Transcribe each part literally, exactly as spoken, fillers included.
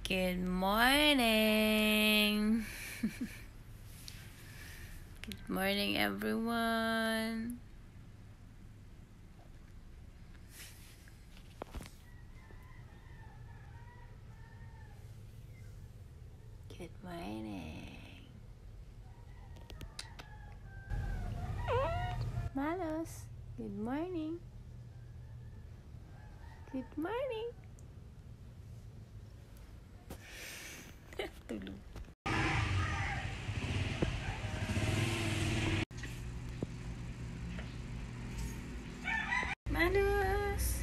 Good morning. Good morning, everyone. Good morning. Malos, good morning. Good morning. Tulog. Malos.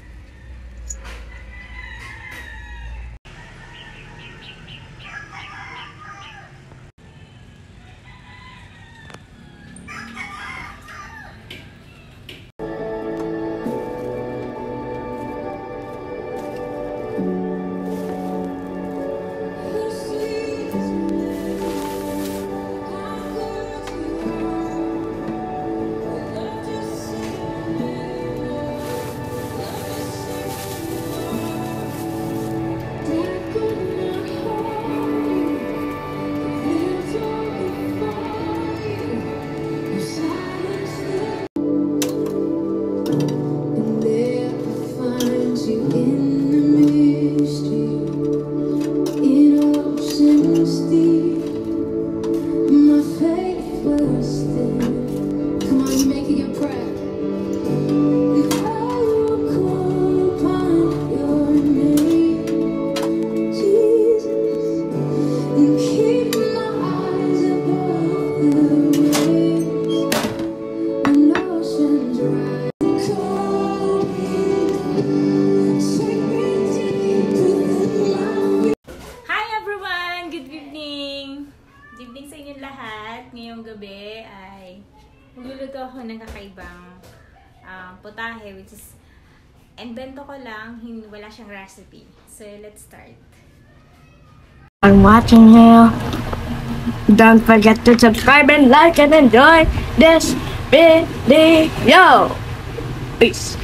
Ngayong gabi ay magluluto ako ng kakaibang uh, putahe, which is invento ko lang, wala siyang recipe. So let's start. I'm watching you. Don't forget to subscribe and like and enjoy this video. Peace.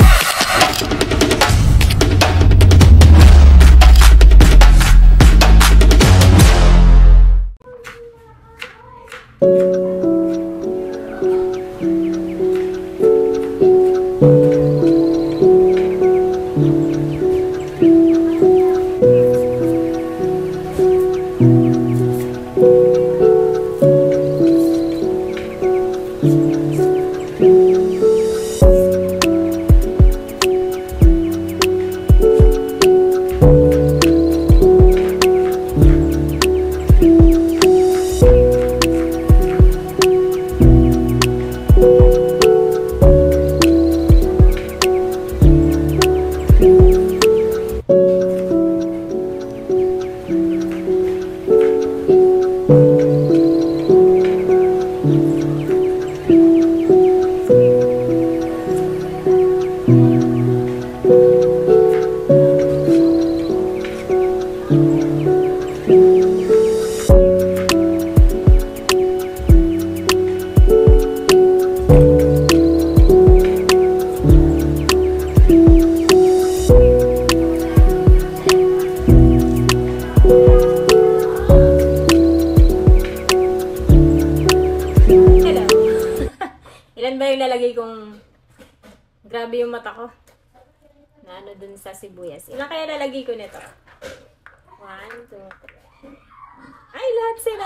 Ilan ba yung lalagay kong grabe yung mata ko? Na ano dun sa sibuyas. Ilan kaya lalagay ko nito? One, two, three. Ay, lahat sila!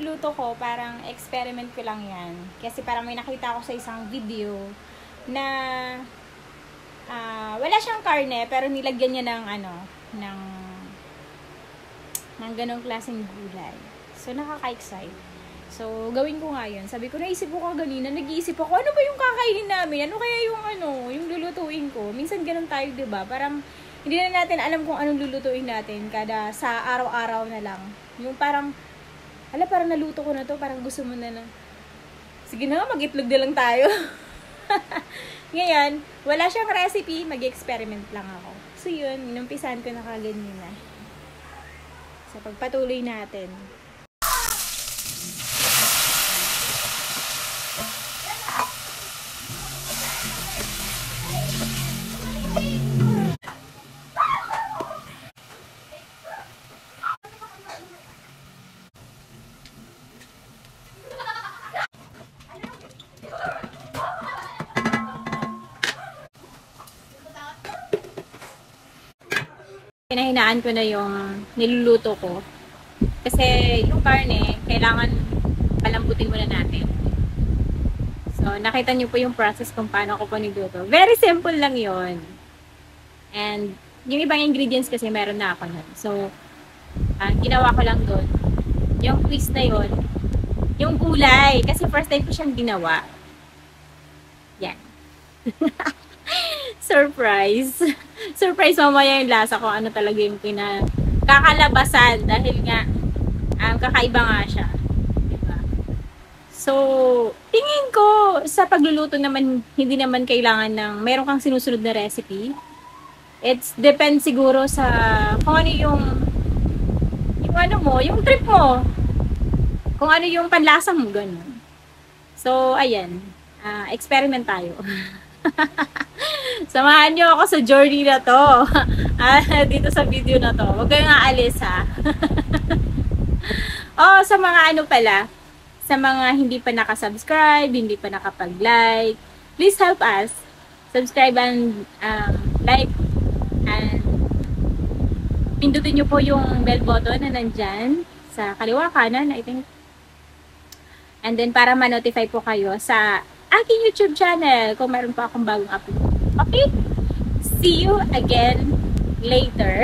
niluluto ko, parang experiment ko lang yan. Kasi parang may nakita ko sa isang video na uh, wala siyang karne, pero nilagyan niya ng ano, ng ng ganong klaseng gulay. So, nakaka-excite. So, gawin ko nga yun. Sabi ko, naisip ko kanina, nag-iisip ako, ano ba yung kakainin namin? Ano kaya yung ano, yung lulutuin ko? Minsan ganun tayo, diba? Parang, hindi na natin alam kung anong lulutuin natin kada sa araw-araw na lang. Yung parang, ala, parang naluto ko na to, parang gusto mo na lang. Sige na, mag-itlog na lang tayo. Ngayon, wala siyang recipe, mag-experiment lang ako. So yun, inumpisahan ko na kaganyan na. So pagpatuloy natin. Pinahinaan ko na yung niluluto ko. Kasi yung karne, kailangan palambutin muna natin. So, nakita niyo po yung process kung paano ko po niluto. Very simple lang yon. And, yung ibang ingredients kasi meron na ako nun. So, uh, ginawa ko lang doon. Yung twist na yon, yung gulay. Kasi first time ko siyang ginawa. Yan. Surprise. Surprise mamaya yung lasa ko. Ano talaga yung pinakakalabasan. Dahil nga, um, kakaiba nga siya. Diba? So, tingin ko, sa pagluluto naman, hindi naman kailangan ng, meron kang sinusunod na recipe. It's depend siguro sa, kung ano yung, yung ano mo, yung trip mo. Kung ano yung panlasa mo, ganun. So, ayan. Uh, experiment tayo. Samahan nyo ako sa journey na to. Ah, dito sa video na to. Huwag kayong aalis, ha. Oh, sa mga ano pala, sa mga hindi pa nakasubscribe, hindi pa nakapag-like, please help us. Subscribe and um, like and pindutin nyo po yung bell button na nandyan sa kaliwa kanan, I think. And then para ma-notify po kayo sa aking YouTube channel kung meron pa akong bagong upload. Okay? See you again later.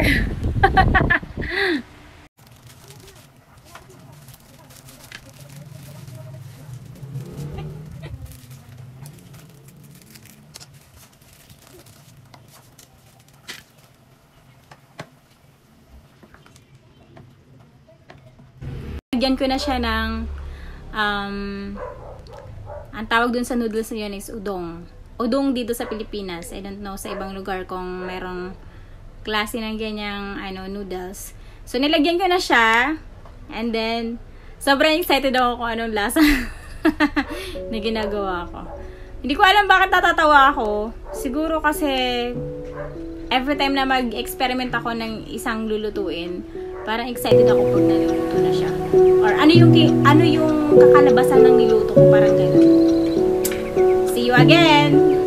Lagyan ko na siya ng um, ang tawag dun sa noodles na yun is udong. Udong dito sa Pilipinas. I don't know sa ibang lugar kung merong klase ng ganyang ano, noodles. So, nilagyan ko na siya. And then, sobrang excited ako kung anong lasa na ginagawa ko. Hindi ko alam bakit natatawa ako. Siguro kasi every time na mag-experiment ako ng isang lulutuin, parang excited ako pag naluluto na siya. Or ano yung, ano yung kakalabasan ng niluto ko, parang gano'n. See you again!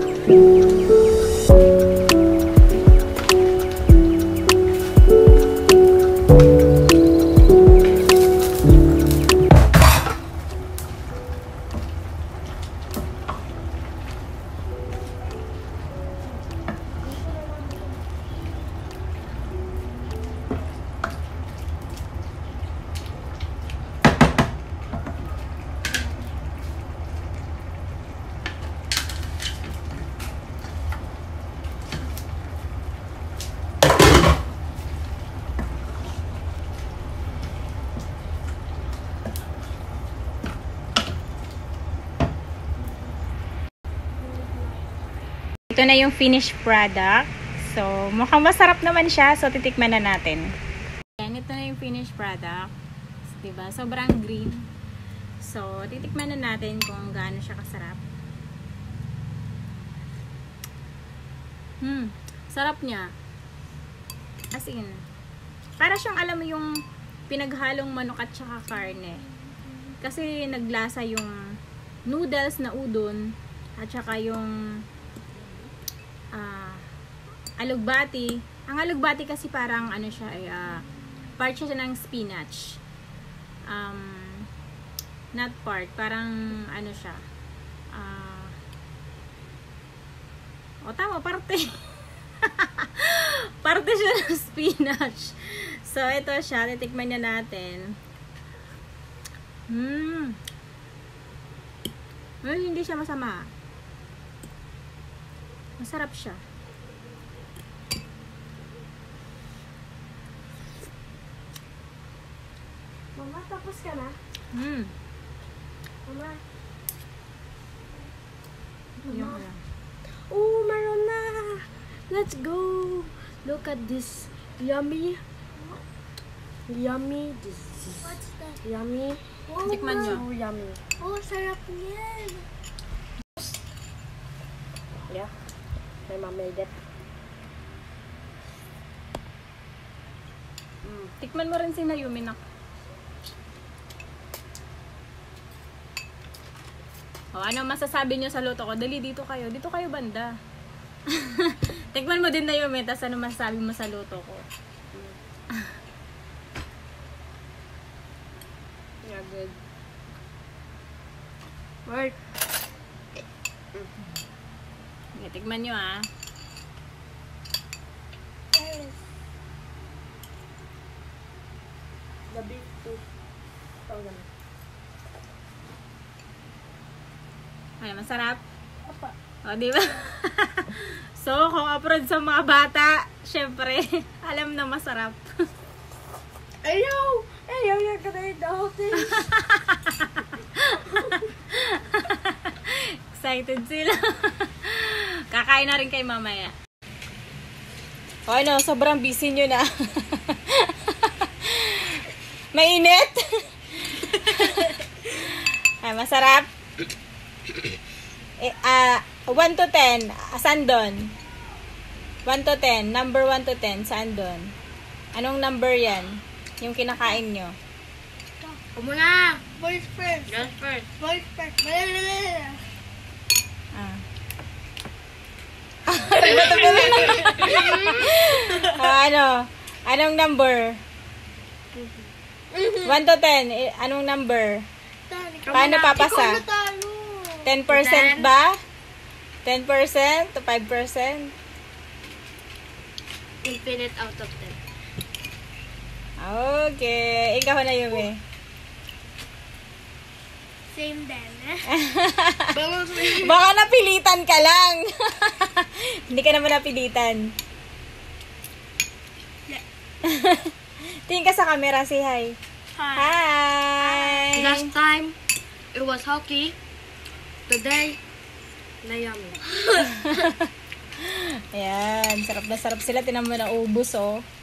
Ito na yung finished product. So, mukhang masarap naman siya. So, titikman na natin. Ayan, ito na yung finished product. Diba? Sobrang green. So, titikman na natin kung gaano siya kasarap. Hmm. Sarap niya. As in, para siyang alam mo yung pinaghalong manok at saka karne. Kasi naglasa yung noodles na udon at saka yung Uh, alugbati. Ang alugbati kasi parang ano siya ay uh, part siya ng spinach. Um, Not part. Parang, ano siya. Ah... Uh, o, tama. Parte. Parte siya ng spinach. So, ito siya. Titikman niya natin. Mmm. Well, hindi siya masama. Masarap siya. Mama, tapos ka na? Hmm. Mama. Yung lang. Oh, meron na! Let's go! Look at this yummy. Yummy. This is What's that? yummy. Oh, Tikman nyo. So yummy. oh, sarap niyan. Yeah. My mom made it. Mm. Tikman mo rin si Nayumi na. O, ano masasabi nyo sa luto ko? Dali, dito kayo. Dito kayo banda. Tikman mo din Nayumi, tas ano masasabi mo sa luto ko? Yeah, good. Right. Okay, tikman nyo ah. The beef too. Ito naman. Ay, masarap. Apa. O, di ba? So, kung approve sa mga bata, syempre, alam na masarap. Ayaw! Ayaw, you're gonna eat the whole thing. Excited sila. Kakain na rin kay mamaya. O ano, sobrang busy nyo na. Mainit? Ay, masarap. Eh, ah, one to ten, saan doon? one to ten, number one to ten, saan doon? Anong number yan? Yung kinakain nyo? Ako muna. Boys first. Girls first. Boys first. Blablabla. Ah. Ah, ano? Anong number? one to ten, eh, anong number? Paano papasa? Ikaw natalo. ten percent ba? ten percent to five percent? Infinite out of ten. Okay. Ikaw na yun eh. Same then. Baka napilitan ka lang. Hindi ka naman napilitan. Tingin ka sa camera, say hi. Hi. Hi! Last time, it was hockey. Today, na yummy. Ayan, sarap na sarap sila. Tinan mo na ubos, oh.